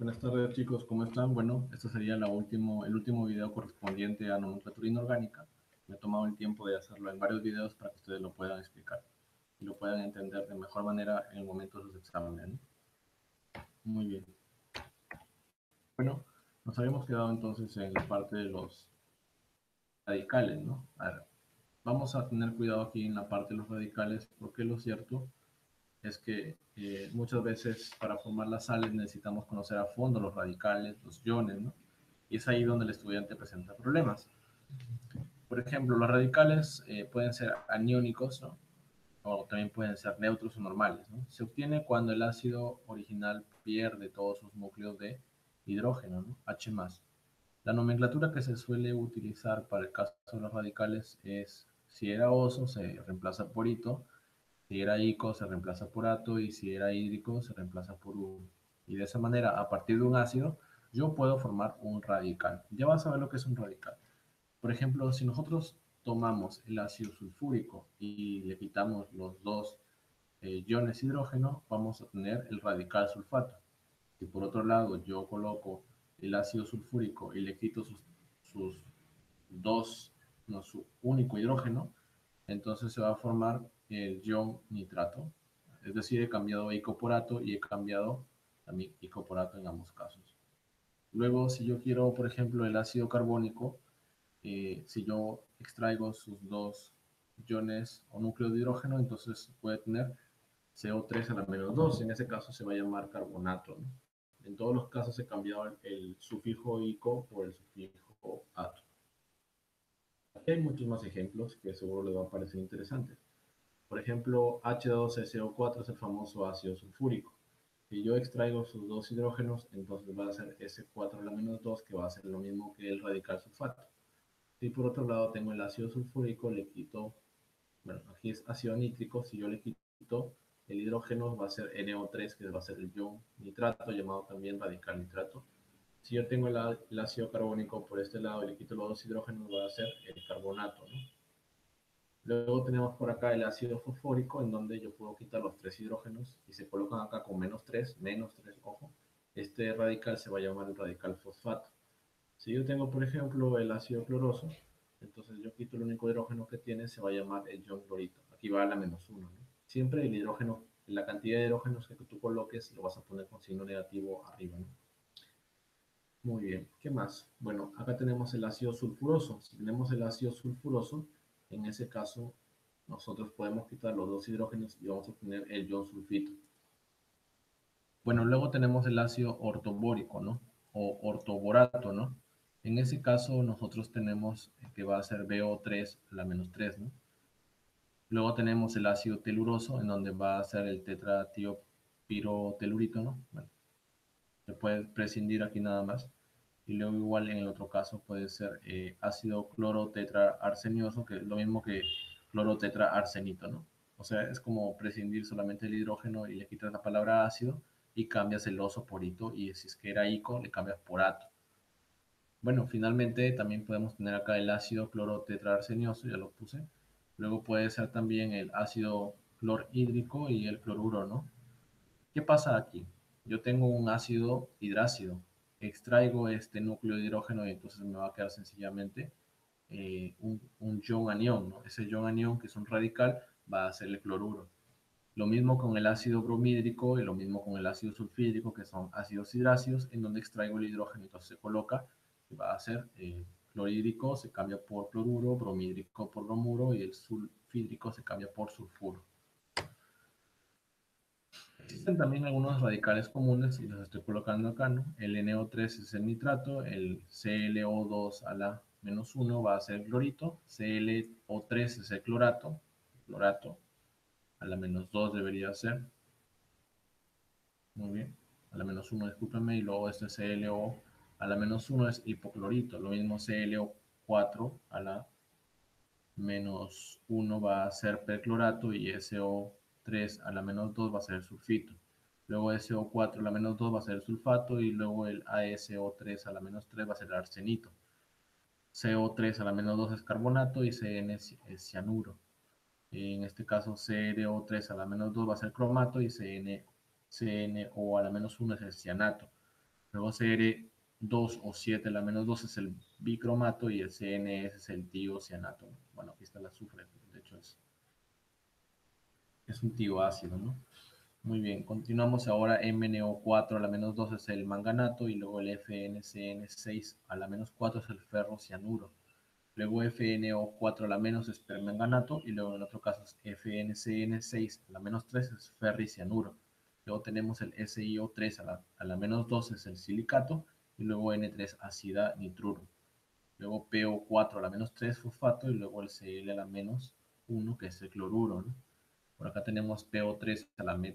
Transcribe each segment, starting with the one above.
Buenas tardes chicos, ¿cómo están? Bueno, este sería el último video correspondiente a nomenclatura inorgánica. Me he tomado el tiempo de hacerlo en varios videos para que ustedes lo puedan explicar y lo puedan entender de mejor manera en el momento de sus exámenes, ¿no? Muy bien. Bueno, nos habíamos quedado entonces en la parte de los radicales, ¿no? A ver, vamos a tener cuidado aquí en la parte de los radicales porque lo cierto es que muchas veces para formar las sales necesitamos conocer a fondo los radicales, los iones, ¿no? Y es ahí donde el estudiante presenta problemas. Por ejemplo, los radicales pueden ser aniónicos, ¿no? O también pueden ser neutros o normales, ¿no? Se obtiene cuando el ácido original pierde todos sus núcleos de hidrógeno, ¿no? H+. La nomenclatura que se suele utilizar para el caso de los radicales es si era oso se reemplaza por ito, si era ico se reemplaza por ato y si era hídrico se reemplaza por u. Y de esa manera, a partir de un ácido, yo puedo formar un radical. Ya vas a ver lo que es un radical. Por ejemplo, si nosotros tomamos el ácido sulfúrico y le quitamos los dos iones hidrógeno, vamos a tener el radical sulfato. Si por otro lado yo coloco el ácido sulfúrico y le quito sus dos, no, su único hidrógeno, entonces se va a formar el ion nitrato. Es decir, he cambiado ico por ato y he cambiado también ico por ato en ambos casos. Luego, si yo quiero, por ejemplo, el ácido carbónico, si yo extraigo sus dos iones o núcleos de hidrógeno, entonces puede tener CO3 a la menos 2. En ese caso se va a llamar carbonato, ¿no? En todos los casos he cambiado el sufijo ico por el sufijo ato. Aquí hay muchos más ejemplos que seguro les va a parecer interesantes. Por ejemplo, H2SO4 es el famoso ácido sulfúrico. Si yo extraigo sus dos hidrógenos, entonces va a ser S4 a la menos 2, que va a ser lo mismo que el radical sulfato. Si por otro lado tengo el ácido sulfúrico, le quito, bueno, aquí es ácido nítrico, si yo le quito el hidrógeno va a ser NO3, que va a ser el ion nitrato, llamado también radical nitrato. Si yo tengo el ácido carbónico por este lado y le quito los dos hidrógenos, va a ser el carbonato, ¿no? Luego tenemos por acá el ácido fosfórico, en donde yo puedo quitar los tres hidrógenos y se colocan acá con menos 3, ojo. Este radical se va a llamar el radical fosfato. Si yo tengo, por ejemplo, el ácido cloroso, entonces yo quito el único hidrógeno que tiene, se va a llamar el ion clorito. Aquí va a la menos 1, ¿no? Siempre el hidrógeno, la cantidad de hidrógenos que tú coloques, lo vas a poner con signo negativo arriba, ¿no? Muy bien, ¿qué más? Bueno, acá tenemos el ácido sulfuroso. Si tenemos el ácido sulfuroso, en ese caso, nosotros podemos quitar los dos hidrógenos y vamos a obtener el ion sulfito. Bueno, luego tenemos el ácido ortobórico, ¿no? O ortoborato, ¿no? En ese caso, nosotros tenemos que va a ser BO3 a la menos 3, ¿no? Luego tenemos el ácido teluroso, en donde va a ser el tetratiopirotellurito, ¿no? Bueno, se puede prescindir aquí nada más. Y luego igual en el otro caso puede ser ácido clorotetraarsenioso, que es lo mismo que clorotetraarsenito, ¿no? O sea, es como prescindir solamente el hidrógeno y le quitas la palabra ácido y cambias el oso por ito, y si es que era ico, le cambias por ato. Bueno, finalmente también podemos tener acá el ácido clorotetraarsenioso, ya lo puse. Luego puede ser también el ácido clorhídrico y el cloruro, ¿no? ¿Qué pasa aquí? Yo tengo un ácido hidrácido, extraigo este núcleo de hidrógeno y entonces me va a quedar sencillamente un ion anión, ¿no? Ese ion anión, que es un radical, va a ser el cloruro. Lo mismo con el ácido bromídrico y lo mismo con el ácido sulfídrico, que son ácidos hidráceos, en donde extraigo el hidrógeno, entonces se coloca, y va a ser clorhídrico, se cambia por cloruro, bromídrico por bromuro y el sulfídrico se cambia por sulfuro. Existen también algunos radicales comunes y los estoy colocando acá, ¿no? El NO3 es el nitrato, el ClO2 a la menos 1 va a ser clorito, ClO3 es el clorato, a la menos 2 debería ser, muy bien, a la menos 1, discúlpenme, y luego este ClO a la menos 1 es hipoclorito, lo mismo ClO4 a la menos 1 va a ser perclorato y SO3 a la menos 2 va a ser sulfito. Luego SO4 a la menos 2 va a ser sulfato y luego el ASO3 a la menos 3 va a ser arsenito. CO3 a la menos 2 es carbonato y CN es cianuro. En este caso CrO3 a la menos 2 va a ser cromato y CNO a la menos 1 es el cianato. Luego Cr2 o 7, la menos 2 es el bicromato y el CNS es el tiocianato. Bueno, aquí está el azufre, de hecho es un tioácido, ¿no? Muy bien, continuamos ahora. MnO4 a la menos 2 es el manganato y luego el FnCN6 a la menos 4 es el ferrocianuro. Luego FnO4 a la menos es permanganato y luego en otro caso es FnCN6 a la menos 3 es ferricianuro. Luego tenemos el SiO3 a la menos 2 es el silicato y luego N3 ácida nitruro. Luego PO4 a la menos 3 fosfato y luego el Cl a la menos 1 que es el cloruro, ¿no? Por acá tenemos PO3 a la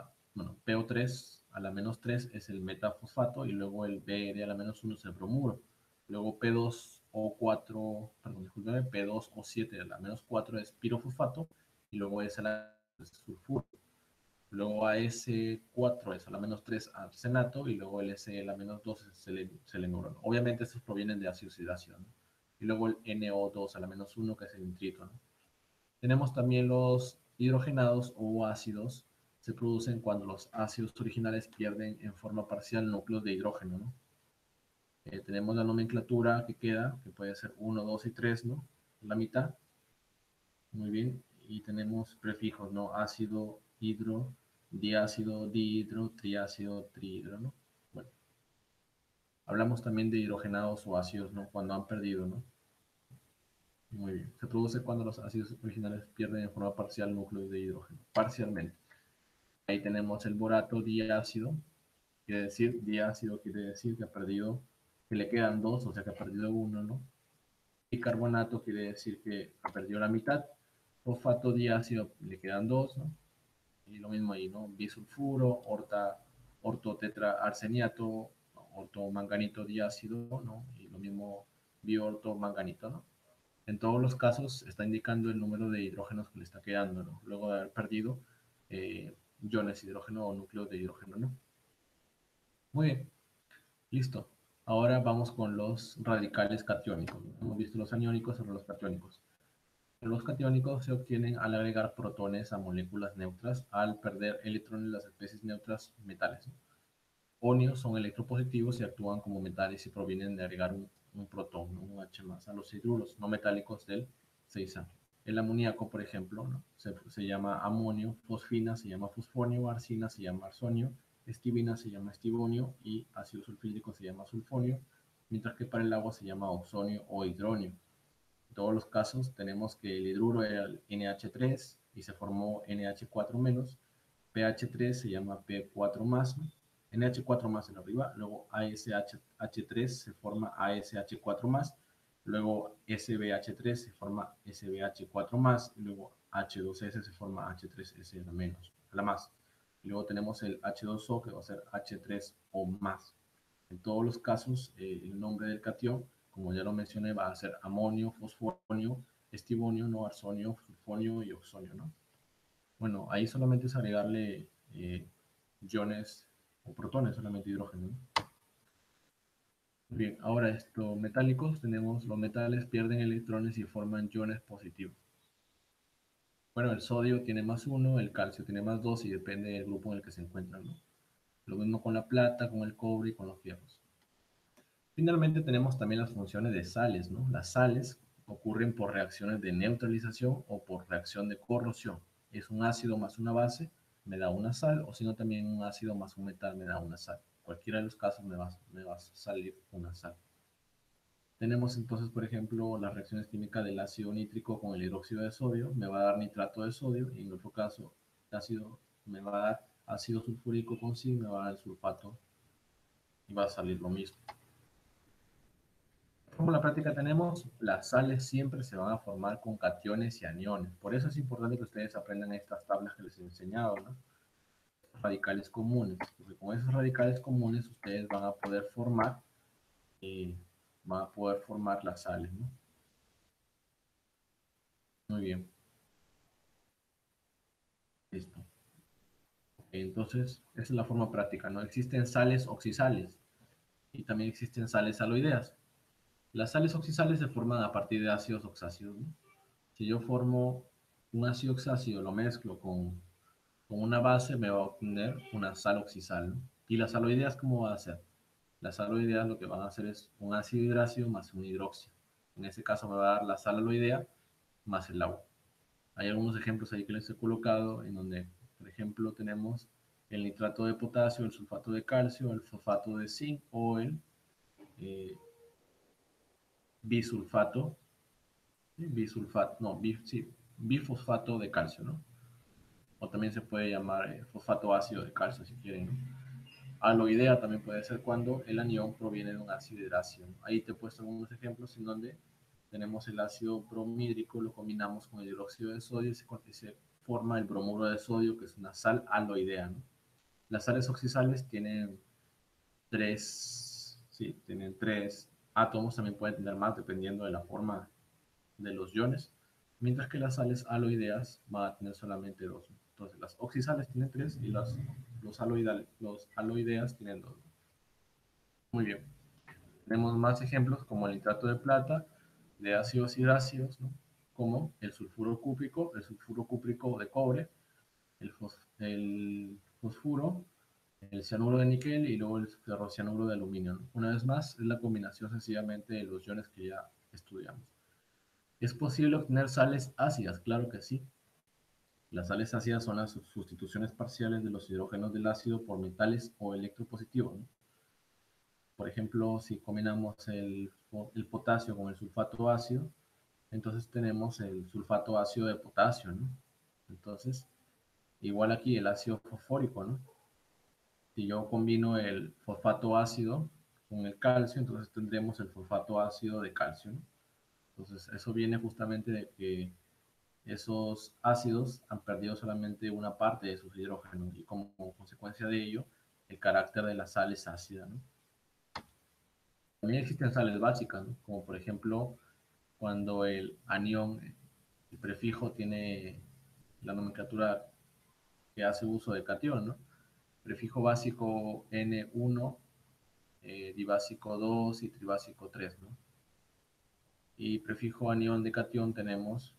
PO3 a la menos 3 es el metafosfato y luego el Br a la menos 1 es el bromuro. Luego P2O4, perdón, disculpe, P2O7 a la menos 4 es pirofosfato y luego S a la es sulfuro. Luego AS4 es a la menos 3 arsenato y luego el S a la menos 2 es selenuro. Obviamente estos provienen de ácido oxidación, ¿no? Y luego el NO2 a la menos 1 que es el nitrito, ¿no? Tenemos también los hidrogenados o ácidos. Se producen cuando los ácidos originales pierden en forma parcial núcleos de hidrógeno, ¿no? Tenemos la nomenclatura que queda, que puede ser 1, 2 y 3, ¿no? La mitad. Muy bien. Y tenemos prefijos, ¿no? Ácido, hidro, diácido, dihidro, triácido, trihidro, ¿no? Bueno, hablamos también de hidrogenados o ácidos, ¿no? Cuando han perdido, ¿no? Muy bien. Se produce cuando los ácidos originales pierden en forma parcial núcleos de hidrógeno. Parcialmente. Ahí tenemos el borato diácido. Quiere decir que ha perdido, que le quedan dos, o sea que ha perdido uno, ¿no? Bicarbonato quiere decir que ha perdido la mitad. Fosfato diácido le quedan dos, ¿no? Y lo mismo ahí, ¿no? Bisulfuro, ortotetraarseniato, ortomanganito diácido, ¿no? Y lo mismo biortomanganito, ¿no? En todos los casos está indicando el número de hidrógenos que le está quedando, ¿no? Luego de haber perdido iones de hidrógeno o núcleos de hidrógeno, ¿no? Muy bien, listo. Ahora vamos con los radicales catiónicos, ¿no? Hemos visto los aniónicos, ahora los catiónicos. Los catiónicos se obtienen al agregar protones a moléculas neutras al perder electrones en las especies neutras metales, ¿no? Onios son electropositivos y actúan como metales y provienen de agregar un protón, ¿no? Un H más a los hidruros no metálicos del 6A. El amoníaco, por ejemplo, ¿no? se llama amonio, fosfina se llama fosfonio, arsina se llama arsonio, estibina se llama estibonio y ácido sulfídrico se llama sulfonio, mientras que para el agua se llama oxonio o hidronio. En todos los casos tenemos que el hidruro era el NH3 y se formó NH4 menos, pH3 se llama P4 más, ¿no? NH4 más en arriba, luego ASH3 se forma ASH4 más, luego SBH3 se forma SBH4 más, y luego H2S se forma H3S a la menos, a la más. Y luego tenemos el H2O que va a ser H3O más. En todos los casos, el nombre del catión, como ya lo mencioné, va a ser amonio, fosfonio, estibonio, no arsonio, sulfonio y oxonio, ¿no? Bueno, ahí solamente es agregarle iones o protones, solamente hidrógeno, ¿no? Bien, ahora estos metálicos, tenemos los metales pierden electrones y forman iones positivos. Bueno, el sodio tiene más uno, el calcio tiene más dos y depende del grupo en el que se encuentran, ¿no? Lo mismo con la plata, con el cobre y con los fierros. Finalmente tenemos también las funciones de sales, ¿no? Las sales ocurren por reacciones de neutralización o por reacción de corrosión. Es un ácido más una base, me da una sal, o si no también un ácido más un metal me da una sal. Cualquiera de los casos me va a salir una sal. Tenemos entonces, por ejemplo, las reacciones químicas del ácido nítrico con el hidróxido de sodio, me va a dar nitrato de sodio, y en otro caso, ácido me va a dar ácido sulfúrico con zinc, me va a dar el sulfato, y va a salir lo mismo. Como en la práctica tenemos, las sales siempre se van a formar con cationes y aniones. Por eso es importante que ustedes aprendan estas tablas que les he enseñado, ¿no? Radicales comunes, porque con esos radicales comunes ustedes eh, van a poder formar las sales, ¿no? Muy bien, listo. Entonces, esa es la forma práctica, ¿no? Existen sales oxisales y también existen sales aloideas. Las sales oxisales se forman a partir de ácidos oxácidos, ¿no? Si yo formo un ácido oxácido, lo mezclo con una base, me va a obtener una sal oxisal, ¿no? ¿Y las aloideas cómo va a ser? Las aloideas lo que van a hacer es un ácido hidracio más un hidroxio. En este caso me va a dar la sal aloidea más el agua. Hay algunos ejemplos ahí que les he colocado en donde, por ejemplo, tenemos el nitrato de potasio, el sulfato de calcio, el fosfato de zinc o el eh, bisulfato, bisulfato, no, sí, bifosfato de calcio, ¿no? O también se puede llamar fosfato ácido de calcio si quieren, ¿no? Aloidea también puede ser cuando el anión proviene de un ácido hidracio. Ahí te he puesto algunos ejemplos en donde tenemos el ácido bromídrico, lo combinamos con el hidróxido de sodio y se forma el bromuro de sodio, que es una sal aloidea, ¿no? Las sales oxidales tienen tienen tres átomos, también pueden tener más dependiendo de la forma de los iones, mientras que las sales aloideas van a tener solamente dos. Entonces, las oxidales tienen tres y los aloideas tienen dos. Muy bien. Tenemos más ejemplos como el nitrato de plata, de ácidos hidracios, ¿no? Como el sulfuro cúprico de cobre, el fosfuro, el cianuro de níquel y luego el ferrocianuro de aluminio, ¿no? Una vez más, es la combinación sencillamente de los iones que ya estudiamos. ¿Es posible obtener sales ácidas? Claro que sí. Las sales ácidas son las sustituciones parciales de los hidrógenos del ácido por metales o electropositivos, ¿no? Por ejemplo, si combinamos el potasio con el sulfato ácido, entonces tenemos el sulfato ácido de potasio, ¿no? Entonces, igual aquí el ácido fosfórico, ¿no? Si yo combino el fosfato ácido con el calcio, entonces tendremos el fosfato ácido de calcio, ¿no? Entonces, eso viene justamente de que esos ácidos han perdido solamente una parte de sus hidrógenos y como consecuencia de ello, el carácter de la sal es ácida, ¿no? También existen sales básicas, ¿no? Como por ejemplo cuando el anión, el prefijo tiene la nomenclatura que hace uso de catión, ¿no? Prefijo básico N1, dibásico 2 y tribásico 3, ¿no? Y prefijo anión de catión tenemos,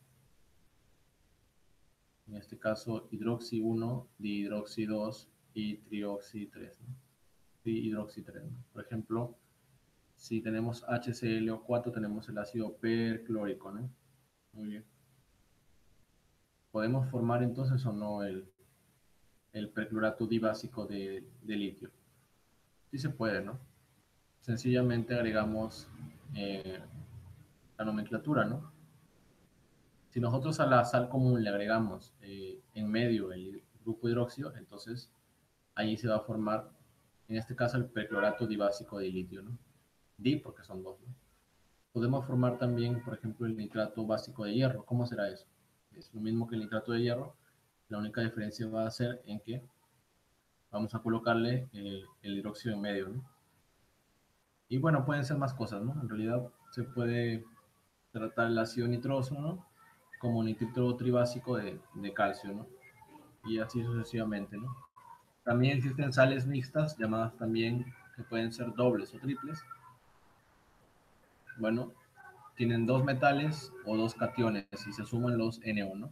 en este caso, hidroxi 1, dihidroxi 2 y trioxi 3, ¿no? Dihidroxi 3, ¿no? Por ejemplo, si tenemos HClO4, tenemos el ácido perclórico, ¿no? Muy bien. ¿Podemos formar entonces o no el perclorato dibásico de litio? Sí se puede, ¿no? Sencillamente agregamos eh, la nomenclatura, ¿no? Si nosotros a la sal común le agregamos en medio el grupo hidróxido, entonces ahí se va a formar, en este caso, el perclorato dibásico de litio, ¿no? Di porque son dos, ¿no? Podemos formar también, por ejemplo, el nitrato básico de hierro. ¿Cómo será eso? Es lo mismo que el nitrato de hierro, la única diferencia va a ser en que vamos a colocarle el hidróxido en medio, ¿no? Y bueno, pueden ser más cosas, ¿no? En realidad se puede tratar el ácido nitroso, ¿no? Como nitrito tribásico de calcio, ¿no? Y así sucesivamente, ¿no? También existen sales mixtas, llamadas también que pueden ser dobles o triples. Bueno, tienen dos metales o dos cationes y se suman los NO, ¿no?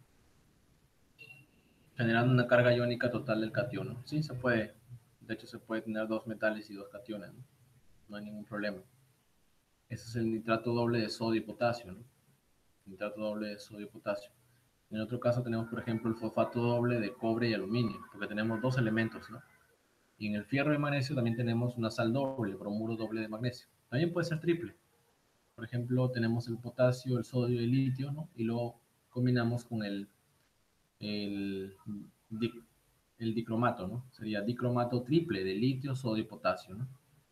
Generando una carga iónica total del catión, ¿no? Sí, se puede. De hecho, se puede tener dos metales y dos cationes, ¿no? No hay ningún problema. Ese es el nitrato doble de sodio y potasio, ¿no? Nitrato doble de sodio y potasio. En otro caso tenemos, por ejemplo, el fosfato doble de cobre y aluminio, porque tenemos dos elementos, ¿no? Y en el fierro y magnesio también tenemos una sal doble, bromuro doble de magnesio. También puede ser triple. Por ejemplo, tenemos el potasio, el sodio y el litio, ¿no? Y luego combinamos con el, el dicromato, ¿no? Sería dicromato triple de litio, sodio y potasio, ¿no?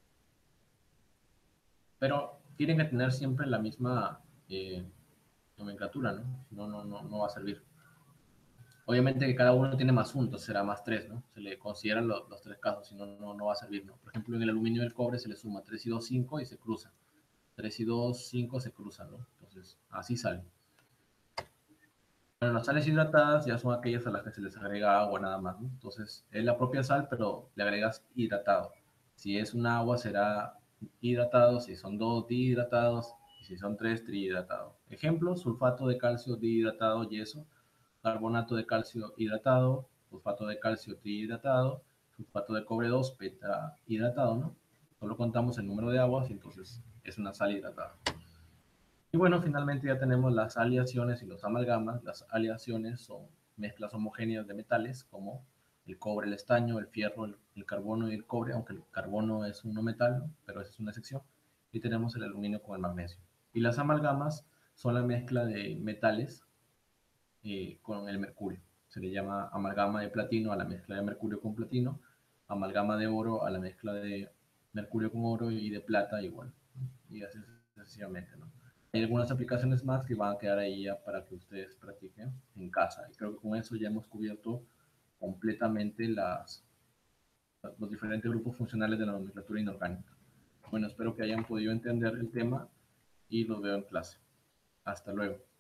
Pero tienen que tener siempre la misma nomenclatura, ¿no? No va a servir. Obviamente que cada uno tiene más uno, entonces será más tres, ¿no? Se le consideran los tres casos, si no, no va a servir, ¿no? Por ejemplo, en el aluminio y el cobre se le suma 3 y 2, 5 y se cruza. 3 y 2, 5 se cruzan, ¿no? Entonces, así sale. Bueno, las sales hidratadas ya son aquellas a las que se les agrega agua nada más, ¿no? Entonces, es la propia sal, pero le agregas hidratado. Si es un agua, será hidratado. Si son dos, dihidratados. Y si son tres, trihidratado. Ejemplo, sulfato de calcio dihidratado, yeso. Carbonato de calcio hidratado. Sulfato de calcio trihidratado. Sulfato de cobre 2, hidratado, ¿no? Solo contamos el número de aguas y entonces es una sal hidratada. Y bueno, finalmente ya tenemos las aleaciones y los amalgamas. Las aleaciones son mezclas homogéneas de metales como el cobre, el estaño, el fierro, el carbono y el cobre, aunque el carbono es un no metal, ¿no? Pero esa es una excepción. Y tenemos el aluminio con el magnesio. Y las amalgamas son la mezcla de metales con el mercurio. Se le llama amalgama de platino a la mezcla de mercurio con platino, amalgama de oro a la mezcla de mercurio con oro y de plata igual, ¿no? Y así sucesivamente, ¿no? Hay algunas aplicaciones más que van a quedar ahí ya para que ustedes practiquen en casa. Y creo que con eso ya hemos cubierto completamente los diferentes grupos funcionales de la nomenclatura inorgánica. Bueno, espero que hayan podido entender el tema y los veo en clase. Hasta luego.